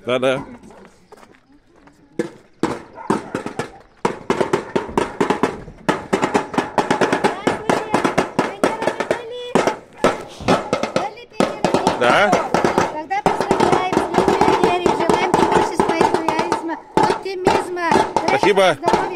Да-да. Да. Тогда поздравляем с Днем пионерии, желаем побольше стоического оптимизма. Спасибо. Здоровья.